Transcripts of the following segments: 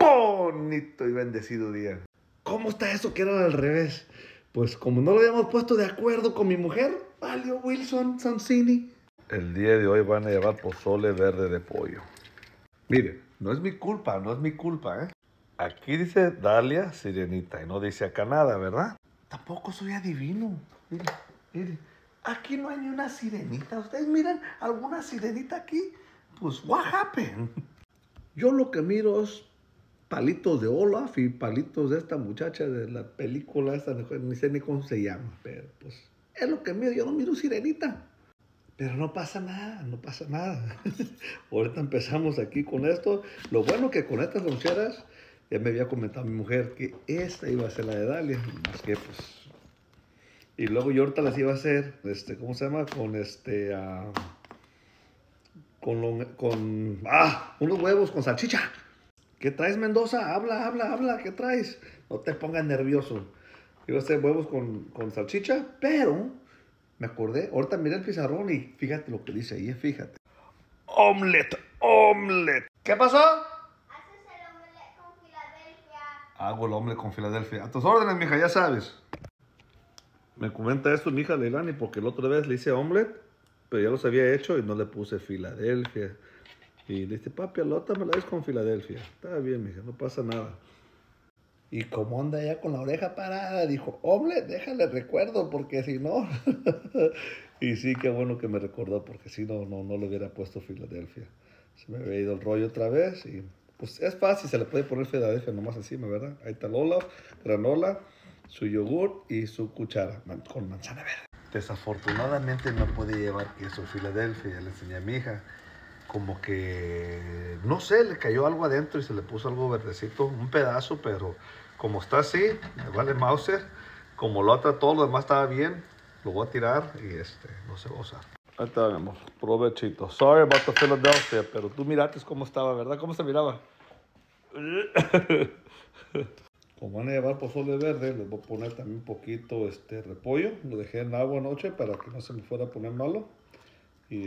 bonito y bendecido día. ¿Cómo está eso que era al revés? Pues como no lo habíamos puesto de acuerdo con mi mujer, valió Wilson Sonsini. El día de hoy van a llevar pozole verde de pollo. Mire, no es mi culpa, ¿eh? Aquí dice Dalia Sirenita y no dice acá nada, ¿verdad? Tampoco soy adivino. Mire. Aquí no hay ni una sirenita. ¿Ustedes miran alguna sirenita aquí? Pues, what happened? Yo lo que miro es palitos de Olaf y palitos de esta muchacha de la película esta, ni sé ni cómo se llama, pero pues es lo que miro. Yo no miro sirenita. Pero no pasa nada. Ahorita empezamos aquí con esto. Lo bueno que con estas loncheras, ya me había comentado mi mujer que esta iba a ser la de Dalia, más que pues... Y luego yo ahorita las iba a hacer, ¿cómo se llama? Unos huevos con salchicha. ¿Qué traes, Mendoza? Habla, ¿qué traes? No te pongas nervioso. Iba a hacer huevos con salchicha, pero me acordé, ahorita miré el pizarrón y fíjate lo que dice ahí, fíjate. Omelette. ¿Qué pasó? Haces el omelette con Filadelfia. Hago el omelette con Filadelfia. A tus órdenes, mija, ya sabes. Me comenta esto mi hija Leilani porque la otra vez le hice omelette, pero ya los había hecho y no le puse Filadelfia. Y le dije, papi, a la otra me la des con Filadelfia. Está bien, mija, no pasa nada. Y como anda ya con la oreja parada, dijo, omelette, déjale recuerdo porque si no... Y sí, qué bueno que me recordó porque si no le hubiera puesto Filadelfia. Se me había ido el rollo otra vez y pues es fácil, se le puede poner Filadelfia nomás encima, ¿verdad? Ahí está Lola, granola, su yogur y su cuchara con manzana verde. Desafortunadamente no puede llevar queso Filadelfia, le enseñé a mi hija. Como que, no sé, le cayó algo adentro y se le puso algo verdecito, un pedazo, pero como está así, me vale Mauser. Como lo otro, todo lo demás estaba bien, lo voy a tirar y no se va a usar. Ahí está, mi amor, provechito. Sorry about the Philadelphia, pero tú miraste cómo estaba, ¿verdad? ¿Cómo se miraba? Como van a llevar pozole verde, les voy a poner también un poquito repollo. Lo dejé en agua anoche para que no se me fuera a poner malo. Y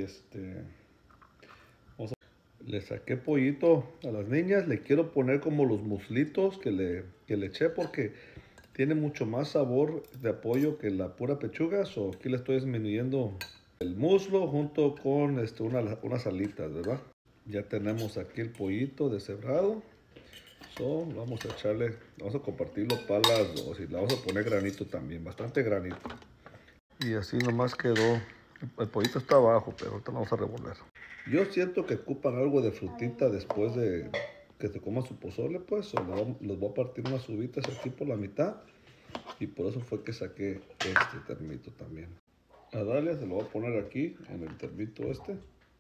le saqué pollito a las niñas. Le quiero poner como los muslitos que le eché porque tiene mucho más sabor de pollo que la pura pechuga. So, aquí le estoy disminuyendo el muslo junto con unas alitas, ¿verdad? Ya tenemos aquí el pollito deshebrado. So, vamos a compartirlo para las dos y le vamos a poner granito también, bastante granito. Y así nomás quedó. El pollito está abajo, pero ahorita lo vamos a revolver. Yo siento que ocupan algo de frutita después de que se coma su pozole, pues. Les voy a partir unas uvitas aquí por la mitad. Y por eso fue que saqué este termito también. A Dalia se lo voy a poner aquí, en el termito este.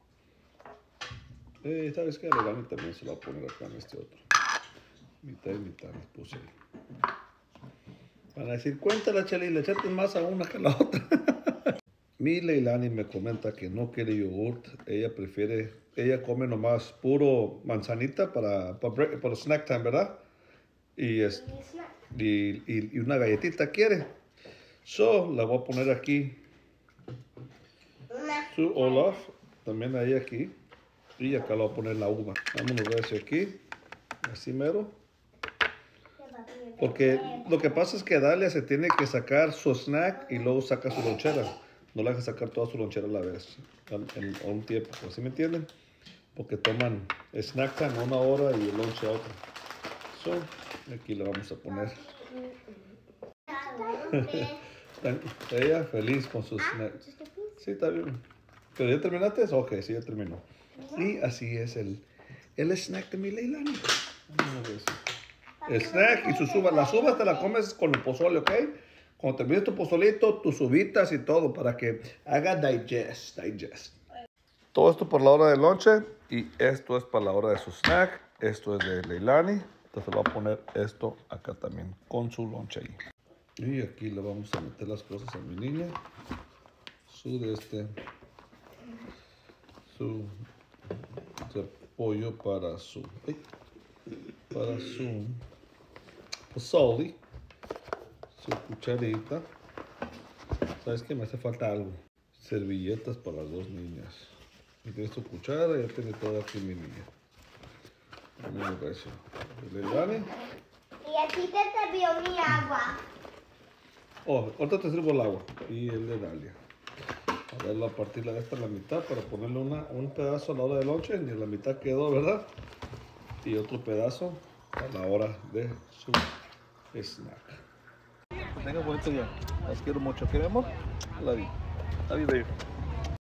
¿Sabes qué? A Leilani también se lo voy a poner acá en este otro. Mitad y mitad les puse ahí. Van a decir, cuéntala, Cheli, le echaste más a una que a la otra. Mi Leilani me comenta que no quiere yogurt. Ella come nomás puro manzanita para snack time, ¿verdad? Y una galletita quiere. So, la voy a poner aquí. Su Olaf, también ahí aquí. Y acá le voy a poner la uva. Vámonos a ver aquí. Así mero. Porque lo que pasa es que Dalia se tiene que sacar su snack y luego saca su lonchera. No le deja sacar toda su lonchera a la vez, a un tiempo, ¿sí me entienden? Porque toman snack time a una hora y el lonche a otra. So, aquí le vamos a poner. Ella feliz con sus snacks. Sí, está bien. ¿Pero ya terminaste? Ok, sí, ya terminó. Y así es el snack de mi Leilani. El snack y sus uvas. Las uvas te las comes con el pozole, ¿ok? Cuando termines tu pozolito, tus uvitas y todo para que haga digest. Todo esto por la hora del lonche y esto es para la hora de su snack. Esto es de Leilani. Entonces voy a poner esto acá también con su lonche ahí. Y aquí le vamos a meter las cosas a mi niña. Su pollo para su pozole. Su cucharita. ¿Sabes qué? Me hace falta algo. Servilletas para las dos niñas. Y tiene su cuchara y ya tiene todo aquí mi niña. Muy recio. El de Dani. Y aquí te sirvió mi agua. Oh, ahorita te sirvo el agua. Y el de Dalia. A ver, a partirla de esta a la mitad para ponerle un pedazo a la hora de lonche. Y la mitad quedó, ¿verdad? Y otro pedazo a la hora de su snack. Tenga bonito día. Los quiero mucho. ¿Qué, mi amor? Love you. Love you, baby.